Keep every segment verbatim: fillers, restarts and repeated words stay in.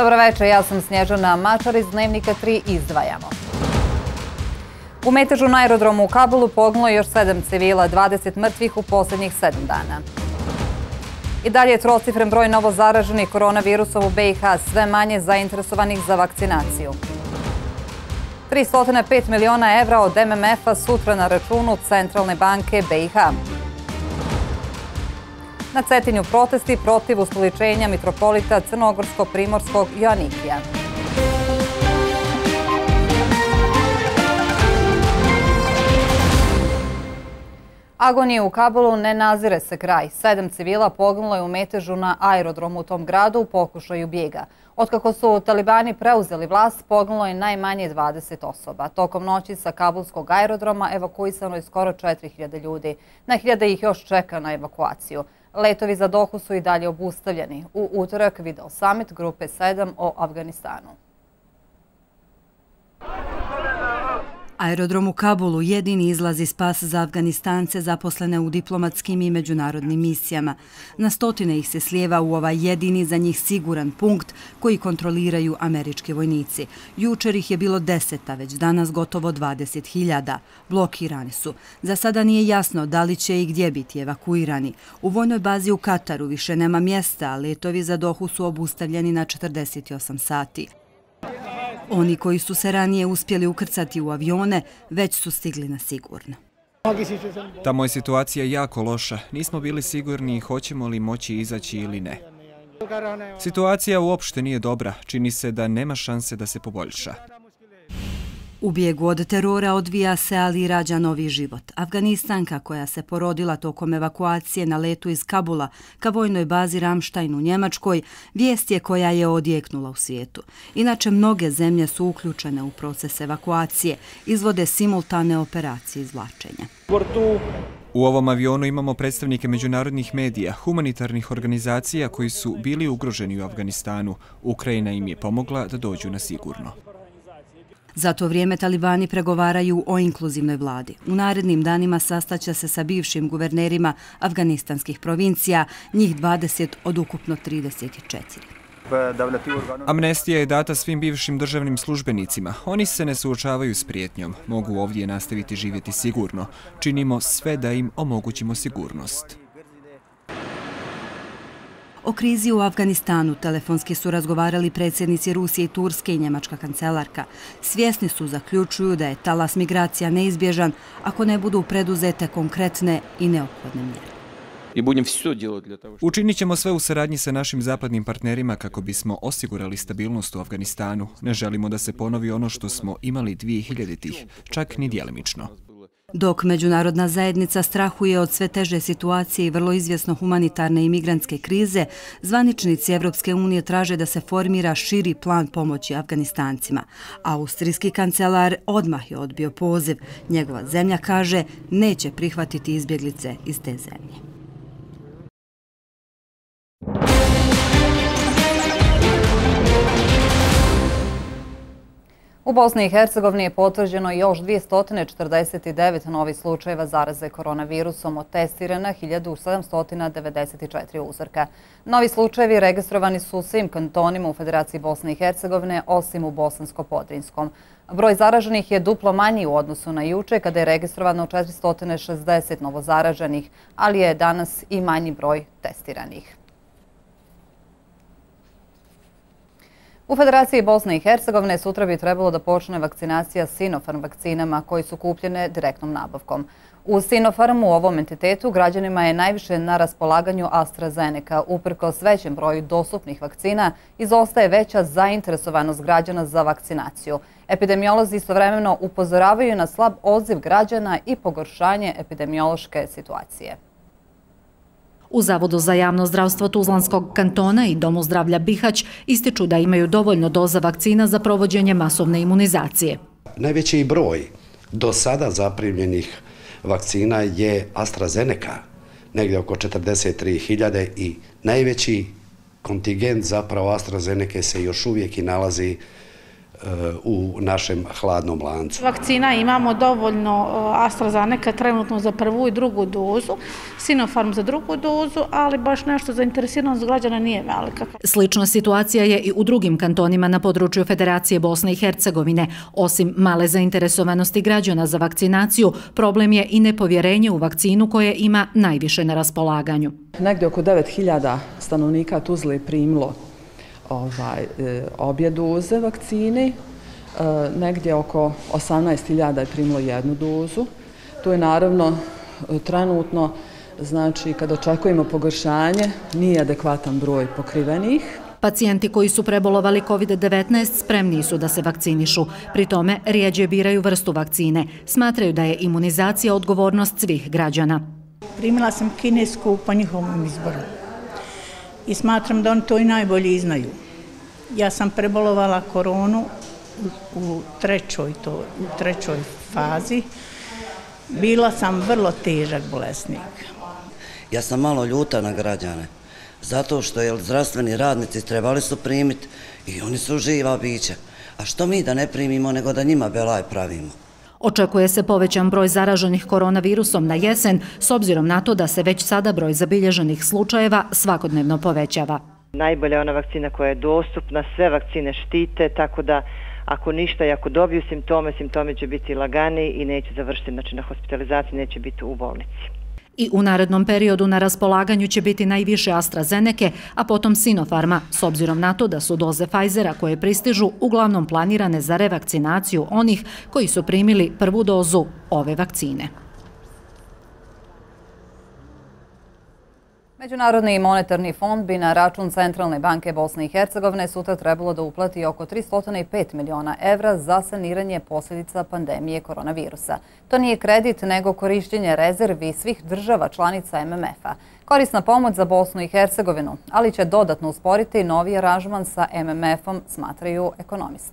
Dobro večer, ja sam Snježana Mačar iz Dnevnika tri izdvajamo. U metežu na aerodromu u Kabulu poginulo još sedam civila, dvadeset mrtvih u posljednjih sedam dana. I dalje je trocifren broj novozaraženih koronavirusom u B i H, sve manje zainteresovanih za vakcinaciju. tristo pet miliona evra od M M F-a sutra na računu Centralne banke B i H. Na Cetinju protesti protiv ustoličenja mitropolita Crnogorsko-Primorskog Joanikija. Agoniji u Kabulu ne nazire se kraj. Sedam civila poginulo je u metežu na aerodromu u tom gradu u pokušaju bijega. Otkako su talibani preuzeli vlast, poginulo je najmanje dvadeset osoba. Tokom noći sa kabulskog aerodroma evakuisano je skoro četiri hiljade ljudi. Na hiljade ih još čeka na evakuaciju. Letovi za Dohu su i dalje obustavljeni. U utorak video summit grupe sedam o Afganistanu. Aerodrom u Kabulu jedini izlazi spas za Afganistance zaposlene u diplomatskim i međunarodnim misijama. Na stotine ih se slijeva u ovaj jedini za njih siguran punkt koji kontroliraju američki vojnici. Jučer ih je bilo deset, a već danas gotovo dvadeset hiljada. Blokirani su. Za sada nije jasno da li će i gdje biti evakuirani. U vojnoj bazi u Kataru više nema mjesta, a letovi za Dohu su obustavljeni na četrdeset osam sati. Oni koji su se ranije uspjeli ukrcati u avione, već su stigli na sigurno. Tamo je situacija jako loša. Nismo bili sigurni hoćemo li moći izaći ili ne. Situacija uopšte nije dobra. Čini se da nema šanse da se poboljša. U bijegu od terora odvija se, ali i rađa novi život. Afganistanka koja se porodila tokom evakuacije na letu iz Kabula ka vojnoj bazi Ramstein u Njemačkoj, vijest je koja je odjeknula u svijetu. Inače, mnoge zemlje su uključene u proces evakuacije, izvode simultane operacije izvlačenja. U ovom avionu imamo predstavnike međunarodnih medija, humanitarnih organizacija koji su bili ugroženi u Afganistanu. Ukrajina im je pomogla da dođu na sigurno. Za to vrijeme talibani pregovaraju o inkluzivnoj vladi. U narednim danima sastaće se sa bivšim guvernerima afganistanskih provincija, njih dvadeset od ukupno trideset četiri. Amnestija je data svim bivšim državnim službenicima. Oni se ne suočavaju s prijetnjom. Mogu ovdje nastaviti živjeti sigurno. Činimo sve da im omogućimo sigurnost. O krizi u Afganistanu telefonski su razgovarali predsjednici Rusije i Turske i njemačka kancelarka. Svjesni su, zaključuju da je talas migracija neizbježan ako ne budu preduzete konkretne i neophodne mjere. Učinit ćemo sve u saradnji sa našim zapadnim partnerima kako bismo osigurali stabilnost u Afganistanu. Ne želimo da se ponovi ono što smo imali dvije hiljaditih, čak ni djelimično. Dok međunarodna zajednica strahuje od sve teže situacije i vrlo izvjesno humanitarne i migrantske krize, zvaničnici Evropske unije traže da se formira širi plan pomoći Afganistancima. Austrijski kancelar odmah je odbio poziv. Njegova zemlja, kaže, neće prihvatiti izbjeglice iz te zemlje. U Bosni i Hercegovini je potvrđeno još dvjesto četrdeset devet novih slučajeva zaraze koronavirusom, od testirana hiljadu sedamsto devedeset četiri uzorka. Novi slučajevi registrovani su u svim kantonima u Federaciji Bosne i Hercegovine, osim u Bosansko-Podrinjskom. Broj zaraženih je duplo manji u odnosu na juče, kada je registrovano četiristo šezdeset novozaraženih, ali je danas i manji broj testiranih. U Federaciji Bosne i Hercegovine sutra bi trebalo da počne vakcinacija Sinopharm vakcinama koji su kupljene direktnom nabavkom. U Sinopharmu, u ovom entitetu, građanima je najviše na raspolaganju AstraZeneca. Uprkos većem broju dostupnih vakcina, izostaje veća zainteresovanost građana za vakcinaciju. Epidemiolozi istovremeno upozoravaju na slab odziv građana i pogoršanje epidemiološke situacije. U Zavodu za javno zdravstvo Tuzlanskog kantona i Domu zdravlja Bihać ističu da imaju dovoljno doza vakcina za provođenje masovne imunizacije. Najveći broj do sada zaprimljenih vakcina je AstraZeneca, negdje oko četrdeset tri hiljade, i najveći kontingent zapravo AstraZeneca se još uvijek i nalazi u našem hladnom lancu. Vakcina imamo dovoljno, AstraZeneca trenutno za prvu i drugu dozu, Sinopharm za drugu dozu, ali baš nešto zainteresiranost građana nije velika. Slična situacija je i u drugim kantonima na području Federacije Bosne i Hercegovine. Osim male zainteresovanosti građana za vakcinaciju, problem je i nepovjerenje u vakcinu koje ima najviše na raspolaganju. Negdje oko devet hiljada stanovnika Tuzle je primilo Ovaj, obje doze vakcine, negdje oko osamnaest hiljada je primilo jednu dozu. To je naravno trenutno, znači kada očekujemo pogoršanje, nije adekvatan broj pokrivenih. Pacijenti koji su prebolovali kovid devetnaest spremni su da se vakcinišu. Pri tome rijeđe biraju vrstu vakcine. Smatraju da je imunizacija odgovornost svih građana. Primila sam kinesku po njihovom izboru. I smatram da oni to i najbolje znaju. Ja sam prebolovala koronu u trećoj, to, u trećoj fazi. Bila sam vrlo težak bolesnik. Ja sam malo ljuta na građane, zato što je zdravstveni radnici trebali su primiti i oni su živa bića. A što mi da ne primimo, nego da njima belaj pravimo? Očekuje se povećan broj zaraženih koronavirusom na jesen, s obzirom na to da se već sada broj zabilježenih slučajeva svakodnevno povećava. Najbolja je ona vakcina koja je dostupna, sve vakcine štite, tako da ako ništa i ako dobiju simptome, simptomi će biti lagani i neće završiti, znači na hospitalizaciji, neće biti u bolnici. I u narednom periodu na raspolaganju će biti najviše AstraZeneca, a potom Sinopharma, s obzirom na to da su doze Pfizera koje pristižu uglavnom planirane za revakcinaciju onih koji su primili prvu dozu ove vakcine. Međunarodni monetarni fond bi na račun Centralne banke Bosne i Hercegovine sutra trebalo da uplati oko tristo pet miliona evra za saniranje posljedica pandemije koronavirusa. To nije kredit, nego korištenje rezervi svih država članica M M F-a. Korisna pomoć za Bosnu i Hercegovinu, ali će dodatno usporiti novi aranžman sa M M F-om, smatraju ekonomisti.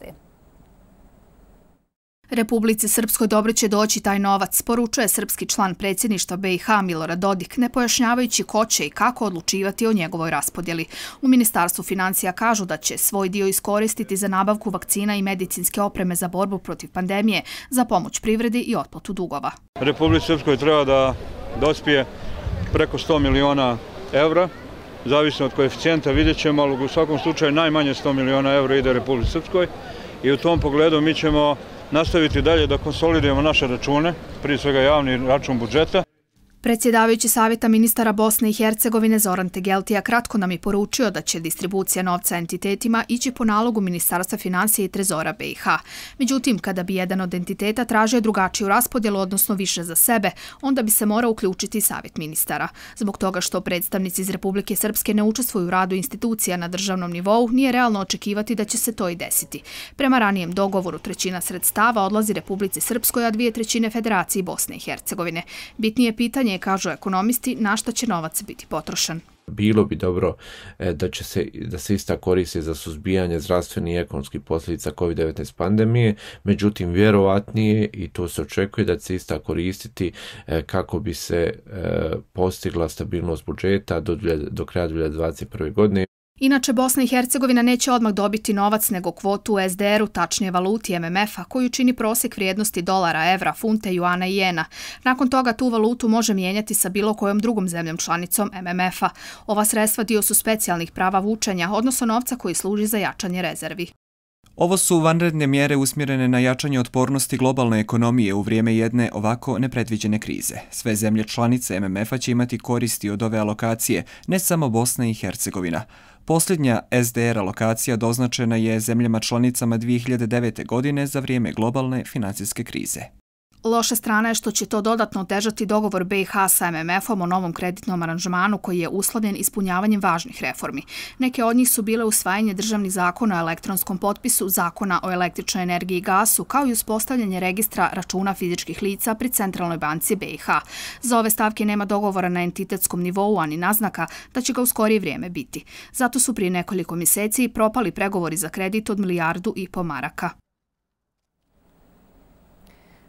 Republici Srpskoj dobro će doći taj novac, poručuje srpski član predsjedništva B i H Milorad Dodik, ne pojašnjavajući ko će i kako odlučivati o njegovoj raspodjeli. U Ministarstvu financija kažu da će svoj dio iskoristiti za nabavku vakcina i medicinske opreme za borbu protiv pandemije, za pomoć privredi i otplatu dugova. Republici Srpskoj treba da dospije preko sto miliona evra, zavisno od koeficijenta vidjet ćemo, ali u svakom slučaju najmanje sto miliona evra ide Republici Srpskoj i u tom pogledu mi ćemo nastaviti dalje da konsolidujemo naše račune, prije svega javni račun budžeta. Predsjedavajući Savjeta ministara Bosne i Hercegovine Zoran Tegeltija kratko nam je poručio da će distribucija novca entitetima ići po nalogu Ministarstva financija i Trezora B i H. Međutim, kada bi jedan od entiteta tražio drugačiju raspodjelu, odnosno više za sebe, onda bi se morao uključiti Savjet ministara. Zbog toga što predstavnici iz Republike Srpske ne učestvuju u radu institucija na državnom nivou, nije realno očekivati da će se to i desiti. Prema ranijem dogovoru, trećina sredstava odlazi Republici Srpskoj, a dvije trećine Federaciji Bosne i Hercegovine. Bitnije pitanje je, kažu ekonomisti, na što će novac biti potrošen. Bilo bi dobro da će se, da se ista koristi za suzbijanje zdravstvenih i ekonomskih posljedica kovid devetnaest pandemije, međutim vjerovatnije, i to se očekuje, da će se ista koristiti kako bi se postigla stabilnost budžeta do, do kraja dvije hiljade dvadeset prve. godine. Inače, Bosna i Hercegovina neće odmah dobiti novac nego kvotu u S D R-u, tačnije valuti M M F-a, koju čini prosjek vrijednosti dolara, evra, funte, juana i jena. Nakon toga tu valutu može mijenjati sa bilo kojom drugom zemljom članicom M M F-a. Ova sredstva dio su specijalnih prava vučenja, odnosno novca koji služi za jačanje rezervi. Ovo su vanredne mjere usmjerene na jačanje otpornosti globalne ekonomije u vrijeme jedne ovako nepredviđene krize. Sve zemlje članice M M F-a će imati koristi od ove alokacije, ne samo Bosna i Hercegovina. Posljednja S D R alokacija doznačena je zemljama članicama dvije hiljade devete. godine za vrijeme globalne financijske krize. Loša strana je što će to dodatno otežati dogovor B i H sa M M F-om o novom kreditnom aranžmanu koji je uslovljen ispunjavanjem važnih reformi. Neke od njih su bile usvajanje državnih zakona o elektronskom potpisu, zakona o električnoj energiji i gasu, kao i uspostavljanje registra računa fizičkih lica pri Centralnoj banci B i H. Za ove stavke nema dogovora na entitetskom nivou, ani naznaka da će ga u skorije vrijeme biti. Zato su prije nekoliko mjeseci propali pregovori za kredit od milijardu i po maraka.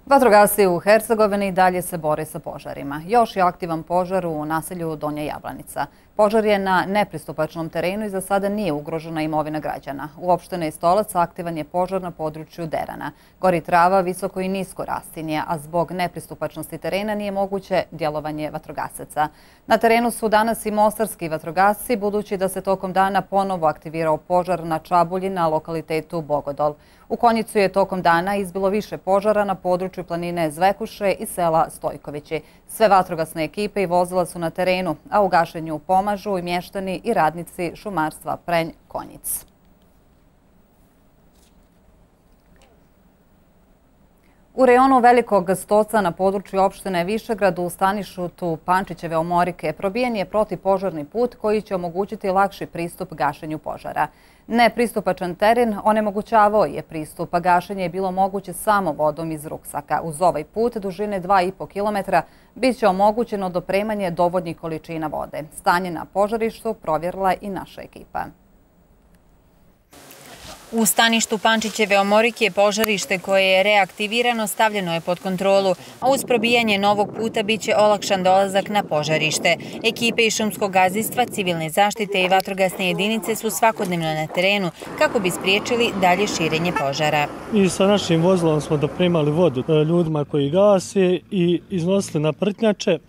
Vatrogasci u Hercegovini dalje se bore sa požarima. Još je aktivan požar u naselju Donja Jablanica. Požar je na nepristupačnom terenu i za sada nije ugrožena imovina građana. U opštini Stolac aktivan je požar na području Derana. Gori trava, visoko i nisko rastinje, a zbog nepristupačnosti terena nije moguće djelovanje vatrogasaca. Na terenu su danas i mostarski vatrogasci, budući da se tokom dana ponovo aktivirao požar na Čabulji na lokalitetu Bogodol. U Konjicu je tokom dana izbilo više požara na području planine Zvekuše i sela Stojkovići. Sve vatrogasne ekipe i vozila su na terenu, a u gašenju pomažu i mještani i radnici šumarstva Prenj Konjic. U rejonu Velikog Stoca na području opštine Višegrad u staništu Pančićeve Omorike probijen je protivpožarni put koji će omogućiti lakši pristup gašenju požara. Nepristupačan teren onemogućavao je pristup, a gašenje je bilo moguće samo vodom iz ruksaka. Uz ovaj put dužine dva i po kilometra bit će omogućeno dopremanje dovoljnih količina vode. Stanje na požarištu provjerila i naša ekipa. U staništu Pančićeve Omorike požarište koje je reaktivirano stavljeno je pod kontrolu, a uz probijanje novog puta bit će olakšan dolazak na požarište. Ekipe iz šumskog gazdinstva, civilne zaštite i vatrogasne jedinice su svakodnevno na terenu kako bi spriječili dalje širenje požara. I sa našim vozilom smo dopremali vodu ljudima koji gase i iznosili na prtnjače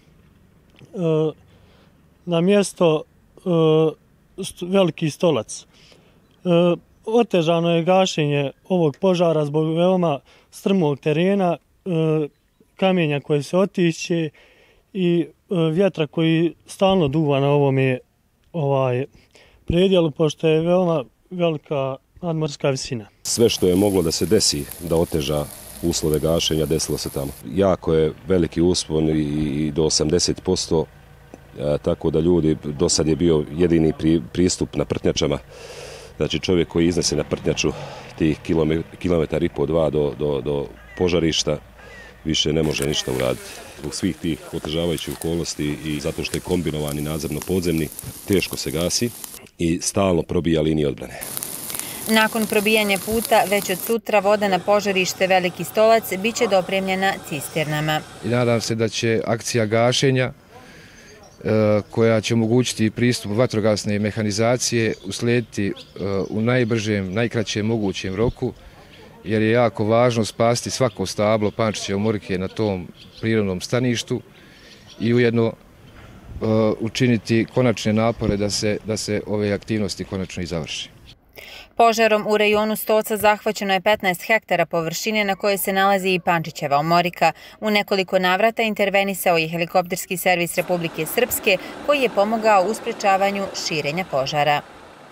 na mjesto Veliki Stolac. Otežano je gašenje ovog požara zbog veoma strmog terena, kamenja koje se otišće i vjetra koji stalno duva na ovome ovaj, predjelu, pošto je veoma velika nadmorska visina. Sve što je moglo da se desi, da oteža uslove gašenja, desilo se tamo. Jako je veliki uspon i do osamdeset posto, tako da ljudi, do sad je bio jedini pristup na prtnjačama. Znači čovjek koji iznese na prtnjaču tih kilometar i po dva do, do, do požarišta više ne može ništa uraditi. Zbog svih tih otežavajućih okolnosti i zato što je kombinovani nadzemno-podzemni, teško se gasi i stalno probija linije odbrane. Nakon probijanja puta, već od sutra voda na požarište Veliki Stolac bit će dopremljena cisternama. I nadam se da će akcija gašenja koja će omogućiti pristup vatrogasne mehanizacije uslijediti u najbržem, najkraćem mogućem roku, jer je jako važno spasti svako stablo Pančićeve Omorike na tom prirodnom staništu i ujedno učiniti konačne napore da se, da se ove aktivnosti konačno i završi. Požarom u rejonu Stoca zahvaćeno je petnaest hektara površine na kojoj se nalazi i Pančićeva Omorika. U nekoliko navrata intervenisao je helikopterski servis Republike Srpske koji je pomogao u sprečavanju širenja požara.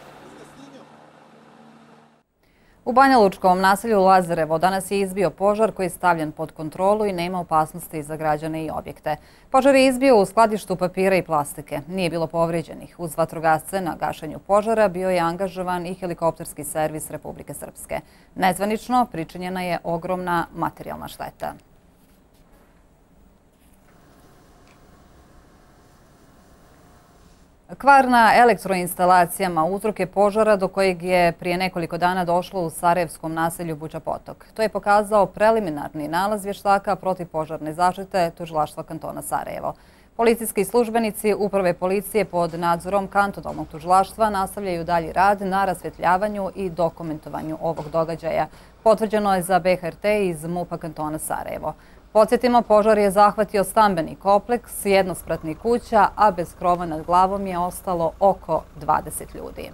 U Banjalučkom naselju Lazarevo danas je izbio požar koji je stavljen pod kontrolu i nema opasnosti za građane i objekte. Požar je izbio u skladištu papira i plastike. Nije bilo povrijeđenih. Uz vatrogasce na gašenju požara bio je angažovan i helikopterski servis Republike Srpske. Nezvanično pričinjena je ogromna materijalna šteta. Kvar na elektroinstalacijama uzrok je požara do kojeg je prije nekoliko dana došlo u sarajevskom naselju Buča Potok. To je pokazao preliminarni nalaz vještaka protivpožarne zaštite Tužilaštva kantona Sarajevo. Policijski službenici Uprave policije pod nadzorom kantonalnog tužilaštva nastavljaju dalji rad na rasvjetljavanju i dokumentovanju ovog događaja. Potvrđeno je za B H R T iz MUP-a kantona Sarajevo. Podsjetimo, požar je zahvatio stambeni kompleks jednospratnih kuća, a bez krova nad glavom je ostalo oko dvadeset ljudi.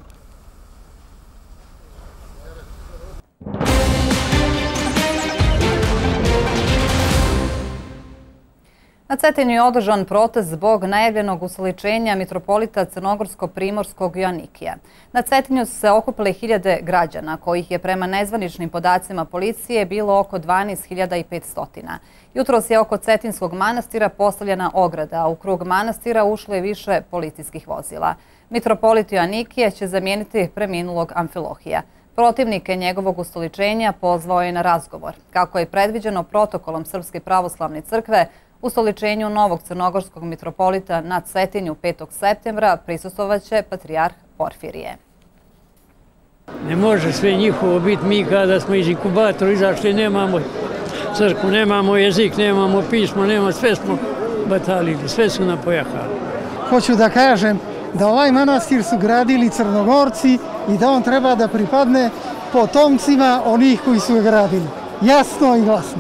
Na Cetinju je održan protest zbog najavljenog usoličenja mitropolita Crnogorsko-Primorskog Joannikija. Na Cetinju su se okupile hiljade građana, kojih je prema nezvaničnim podacima policije bilo oko dvanaest hiljada petsto. Jutros je oko Cetinskog manastira postavljena ograda, a u krug manastira ušlo je više policijskih vozila. Mitropolit Joannikije će zamijeniti preminulog Amfilohija. Protivnike njegovog ustoličenja pozvao je na razgovor. Kako je predviđeno protokolom Srpske pravoslavne crkve, ustoličenju novog crnogorskog mitropolita na Cetinju petog septembra prisustvovaće patrijarh Porfirije. Ne može sve njihovo biti. Mi kada smo iz inkubatora izašli nemamo crkvu, nemamo jezik, nemamo pismo, nemamo, sve smo batalili, sve su nam pojahali. Hoću da kažem da ovaj manastir su gradili Crnogorci i da on treba da pripadne potomcima onih koji su ga gradili. Jasno i glasno.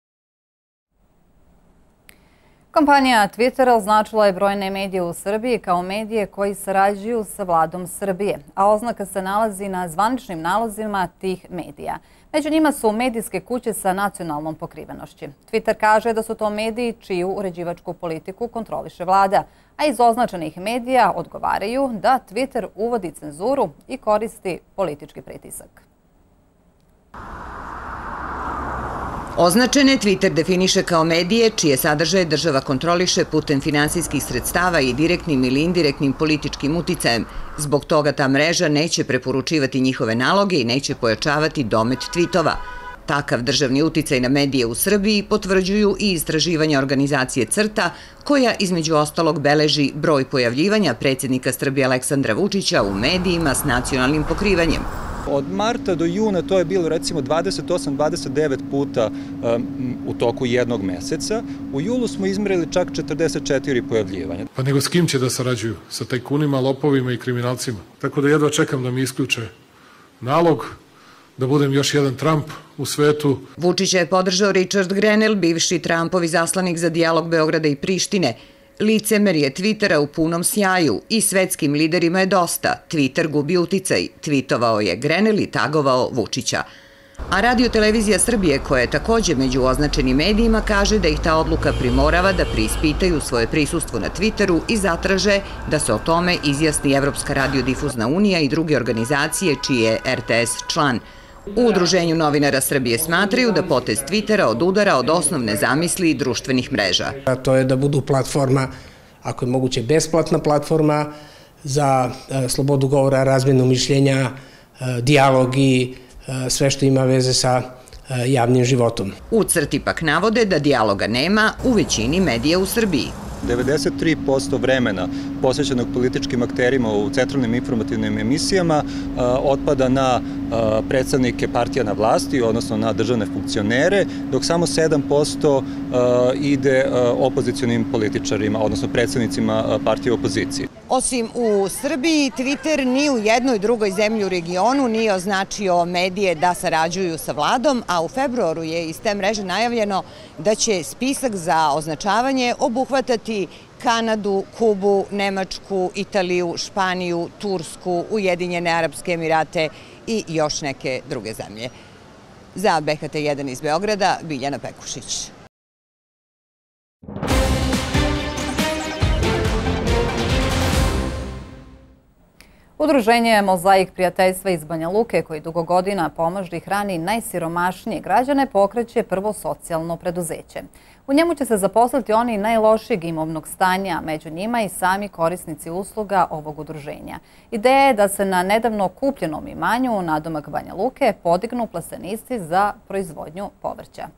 Kompanija Twitter označila je brojne medije u Srbiji kao medije koji sarađuju sa vladom Srbije, a oznaka se nalazi na zvaničnim nalozima tih medija. Među njima su medijske kuće sa nacionalnom pokrivenošću. Twitter kaže da su to mediji čiju uređivačku politiku kontroliše vlada, a iz označenih medija odgovaraju da Twitter uvodi cenzuru i koristi politički pritisak. Označene Twitter definiše kao medije čije sadržaje država kontroliše putem finansijskih sredstava i direktnim ili indirektnim političkim uticajem. Zbog toga ta mreža neće preporučivati njihove naloge i neće pojačavati domet tweetova. Takav državni uticaj na medije u Srbiji potvrđuju i istraživanja organizacije CRTA, koja između ostalog beleži broj pojavljivanja predsjednika Srbije Aleksandra Vučića u medijima s nacionalnim pokrivanjem. Od marta do juna to je bilo recimo dvadeset osam do dvadeset devet puta u toku jednog meseca. U julu smo izmerili čak četrdeset četiri pojavljivanja. Pa nego s kim će da sarađuju? Sa tajkunima, lopovima i kriminalcima. Tako da jedva čekam da mi isključe nalog, da budem još jedan Trump u svetu. Vučića je podržao Richard Grenell, bivši Trumpov izaslanik za dijalog Beograda i Prištine. Licemerje Twittera u punom sjaju i svetskim liderima je dosta. Twitter gubi uticaj. Tweetovao je Grenell i tagovao Vučića. A Radio-televizija Srbije, koja je također među označenim medijima, kaže da ih ta odluka primorava da preispitaju svoje prisustvo na Twitteru i zatraže da se o tome izjasni Evropska radiodifuzna unija i druge organizacije čiji je R T S član. U Udruženju novinara Srbije smatraju da potez Twittera odudara od osnovne zamisli društvenih mreža. To je da budu platforma, ako je moguće besplatna platforma, za slobodu govora, razmjenu mišljenja, dijalog i sve što ima veze sa javnim životom. U CRTI pak navode da dijaloga nema u većini medija u Srbiji. devedeset tri posto vremena posvećenog političkim akterima u centralnim informativnim emisijama otpada na predstavnike partija na vlasti, odnosno na državne funkcionere, dok samo sedam posto ide opozicionim političarima, odnosno predstavnicima partije opozicije. Osim u Srbiji, Twitter ni u jednoj drugoj zemlji u regionu nije označio medije da sarađuju sa vladom, a u februaru je iz te mreže najavljeno da će spisak za označavanje obuhvatati Kanadu, Kubu, Nemačku, Italiju, Španiju, Tursku, Ujedinjene Arapske Emirate i još neke druge zemlje. Za B H T jedan iz Beograda, Biljana Pekušić. Udruženje Mozaik prijateljstva iz Banja Luke, koji dugo godina pomaže i hrani najsiromašnije građane, pokreće prvo socijalno preduzeće. U njemu će se zaposliti oni najlošijeg imovnog stanja, među njima i sami korisnici usluga ovog udruženja. Ideja je da se na nedavno kupljenom imanju nadomak Banja Luke podignu plastenici za proizvodnju povrća.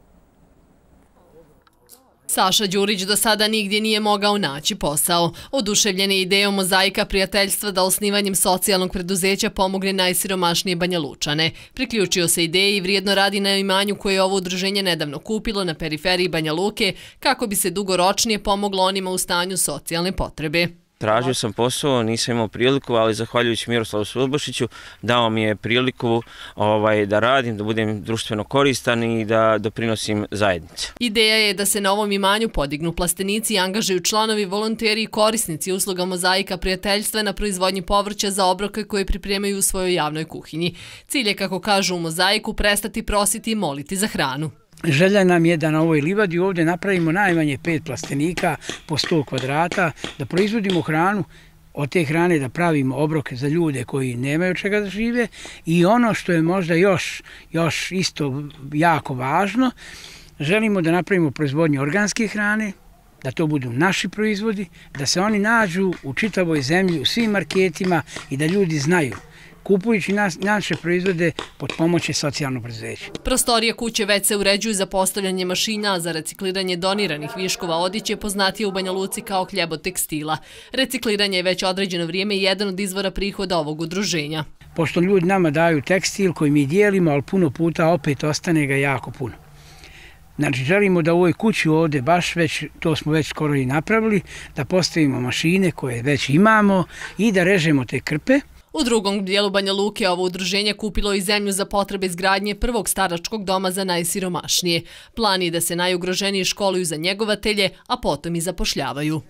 Saša Đurić do sada nigdje nije mogao naći posao. Oduševljen je idejom Mozaika prijateljstva da osnivanjem socijalnog preduzeća pomogne najsiromašnije Banja Lučane. Priključio se ideji i vrijedno radi na imanju koje je ovo udruženje nedavno kupilo na periferiji Banja Luke kako bi se dugoročnije pomoglo onima u stanju socijalne potrebe. Tražio sam posao, nisam imao priliku, ali zahvaljujući Miroslavu Sudbašiću dao mi je priliku ovaj, da radim, da budem društveno koristan i da doprinosim zajednici. Ideja je da se na ovom imanju podignu plastenici i angažuju članovi, volonteri i korisnici usluga Mozaika prijateljstva na proizvodnji povrća za obroke koje pripremaju u svojoj javnoj kuhinji. Cilj je, kako kažu u Mozaiku, prestati prositi i moliti za hranu. Želja nam je da na ovoj livadi ovdje napravimo najmanje pet plastenika po sto kvadrata, da proizvodimo hranu, od te hrane da pravimo obroke za ljude koji nemaju čega da žive i ono što je možda još, još isto jako važno, želimo da napravimo proizvodnju organske hrane, da to budu naši proizvodi, da se oni nađu u čitavoj zemlji, u svim marketima i da ljudi znaju. Kupujući naše proizvode pod pomoći socijalnog preduzeća. Prostorije kuće već se uređuju za postavljanje mašina za recikliranje doniranih viškova odiće, poznatije u Banja Luci kao Kljebatekstila. Recikliranje je već određeno vrijeme i jedan od izvora prihoda ovog udruženja. Pošto ljudi nama daju tekstil koji mi dijelimo, ali puno puta opet ostane ga jako puno. Znači, želimo da u ovoj kući ovdje, baš već, to smo već skoro i napravili, da postavimo mašine koje već imamo i da režemo te krpe. U drugom dijelu Banja Luke ovo udruženje kupilo i zemlju za potrebe izgradnje prvog staračkog doma za najsiromašnije. Plan je da se najugroženiji školuju za njegovatelje, a potom i zapošljavaju.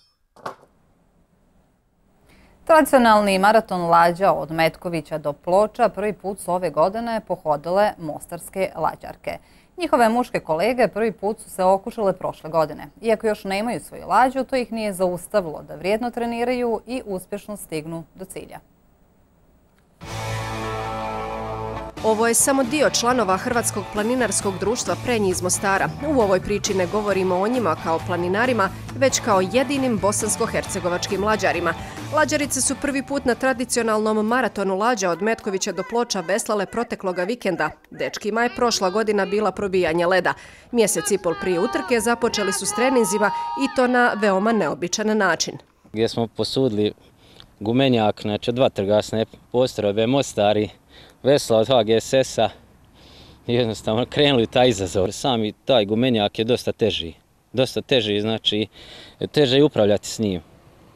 Tradicionalni maraton lađa od Metkovića do Ploča prvi put su ove godine pohodile mostarske lađarke. Njihove muške kolege prvi put su se okušale prošle godine. Iako još nemaju svoju lađu, to ih nije zaustavilo da vrijedno treniraju i uspješno stignu do cilja. Ovo je samo dio članova Hrvatskog planinarskog društva Prenji iz Mostara. U ovoj priči ne govorimo o njima kao planinarima, već kao jedinim bosansko-hercegovačkim lađarima. Lađarice su prvi put na tradicionalnom maratonu lađa od Metkovića do Ploča veslale protekloga vikenda. Dečkima je prošla godina bila probijanje leda. Mjesec i pol prije utrke započeli su s treninzima i to na veoma neobičan način. Gdje smo posudili gumenjak, znači dva trgasne postrojbe, Mostari, vesla od H G S S-a i jednostavno krenuli u taj izazov. Sami taj gumenjak je dosta teži. Dosta teži, znači teže je upravljati s njim.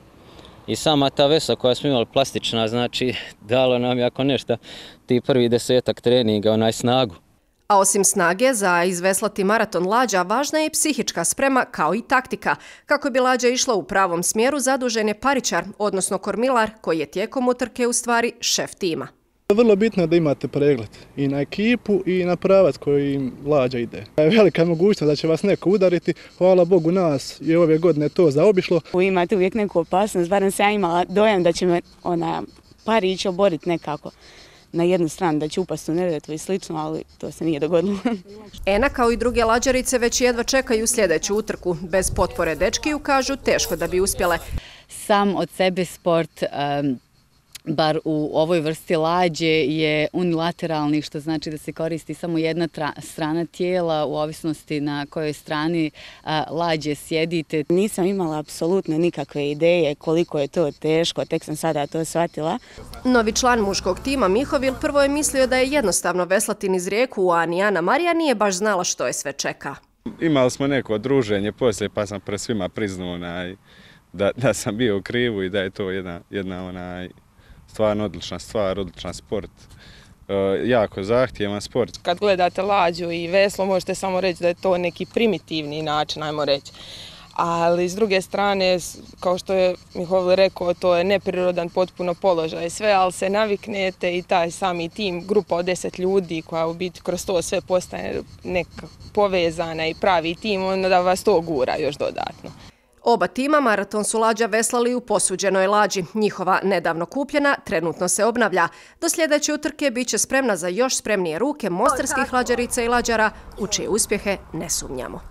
I sama ta vesla koja smo imali plastična, znači dalo nam je ako nešto ti prvi desetak treninga, onaj snagu. A osim snage za izveslati maraton lađa, važna je i psihička sprema kao i taktika. Kako bi lađa išla u pravom smjeru, zadužen je paričar, odnosno kormilar, koji je tijekom utrke u stvari šef tima. Vrlo bitno je da imate pregled i na ekipu i na pravac koji im lađa ide. Velika je mogućnost da će vas neko udariti, hvala Bogu nas je ove godine to zaobišlo. Imate uvijek neku opasnost, barem se ja imala dojam da će me ona parić oboriti nekako na jednu stranu, da će upasti u Neretvu i slično, ali to se nije dogodilo. Ena kao i druge lađarice već jedva čekaju sljedeću utrku. Bez potpore dečkiju, kažu, teško da bi uspjele. Sam od sebe sport, um, bar u ovoj vrsti lađe, je unilateralni, što znači da se koristi samo jedna strana tijela u ovisnosti na kojoj strani a, lađe sjedite. Nisam imala apsolutno nikakve ideje koliko je to teško, tek sam sada to shvatila. Novi član muškog tima Mihovil prvo je mislio da je jednostavno veslati niz rijeku, a ni Ana Marija nije baš znala što je sve čeka. Imali smo neko druženje poslije, pa sam pre svima priznao onaj, da, da sam bio u krivu i da je to jedna, jedna onaj, stvarno odlična stvar, odličan sport, e, jako zahtjevan sport. Kad gledate lađu i veslo možete samo reći da je to neki primitivni način, ajmo reći. Ali s druge strane, kao što je Mihovil rekao, to je neprirodan potpuno položaj sve, ali se naviknete i taj sami tim, grupa od deset ljudi koja u biti kroz to sve postane neka povezana i pravi tim, onda da vas to gura još dodatno. Oba tima maraton su lađa veslali u posuđenoj lađi. Njihova nedavno kupljena trenutno se obnavlja. Do sljedeće utrke bit će spremna za još spremnije ruke mostarskih lađarica i lađara, u čije uspjehe ne sumnjamo.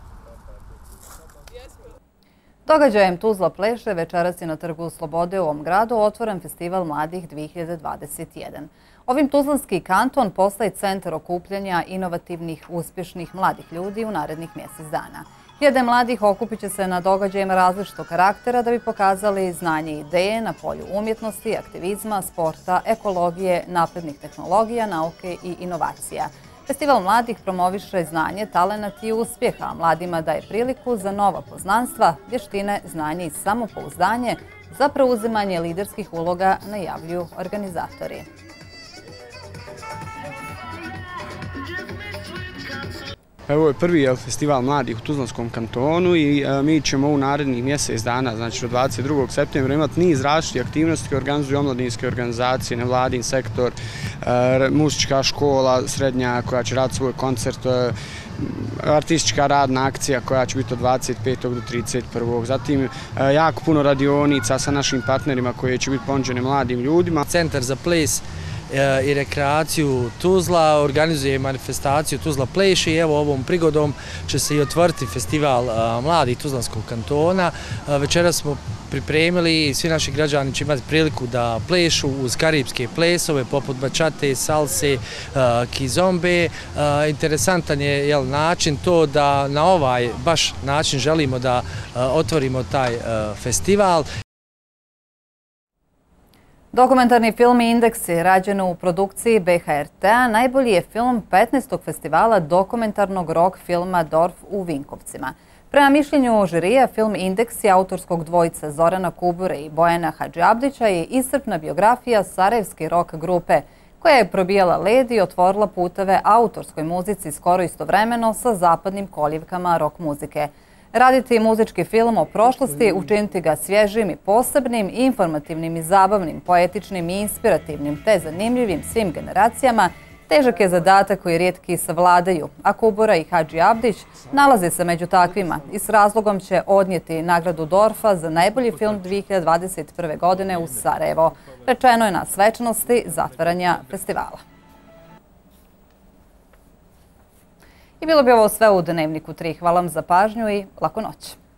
Događajem Tuzla pleše večeras je na Trgu Slobode u ovom gradu otvoren festival mladih dvije hiljade dvadeset jedan. Ovim Tuzlanski kanton postaje centar okupljanja inovativnih, uspješnih mladih ljudi u narednih mjesec dana. Hiljade mladih okupit će se na događajima različitog karaktera da bi pokazali znanje i ideje na polju umjetnosti, aktivizma, sporta, ekologije, naprednih tehnologija, nauke i inovacija. Festival mladih promoviše znanje, talenat i uspjeha, a mladima daje priliku za nova poznanstva, vještine, znanje i samopouzdanje za preuzimanje liderskih uloga, najavljuju organizatori. Ovo je prvi festival mladih u Tuzlanskom kantonu i mi ćemo u narednih mjesec dana, znači od dvadeset drugog septembra, imati niz različitih aktivnosti koje organizuju omladinske organizacije, nevladin sektor, muzička škola srednja koja će raditi svoj koncert, artistička radna akcija koja će biti od dvadeset petog do trideset prvog Zatim jako puno radionica sa našim partnerima koje će biti ponuđene mladim ljudima. Centar za ples i rekreaciju Tuzla organizuje manifestaciju Tuzla pleše i evo ovom prigodom će se i otvoriti festival mladih Tuzlanskog kantona. Večeras smo pripremili i svi naši građani će imati priliku da plešu uz karipske plesove poput bačate, salse, kizombe. Interesantan je jel, način to da na ovaj baš način želimo da otvorimo taj festival. Dokumentarni film Indeksi, rađen u produkciji B H R T-a, najbolji je film petnaestog festivala dokumentarnog rock filma Dorf u Vinkovcima. Prema mišljenju žirija, film Indeksi autorskog dvojica Zorana Kubure i Bojana Hadžiabdića je iscrpna biografija sarajevske rock grupe, koja je probijala led i otvorila puteve autorskoj muzici skoro istovremeno sa zapadnim koljevkama rock muzike. Raditi muzički film o prošlosti, učiniti ga svježim i posebnim, informativnim i zabavnim, poetičnim i inspirativnim te zanimljivim svim generacijama, težak je zadatak koji rijetki savladaju, a Kubura i Hadžiabdić nalaze se među takvima i s razlogom će odnijeti nagradu Dorfa za najbolji film dvije hiljade dvadeset prve. godine u Sarajevo. Rečeno je na svečanosti zatvaranja festivala. I bilo bi ovo sve u Dnevniku tri. Hvala vam za pažnju i laku noć.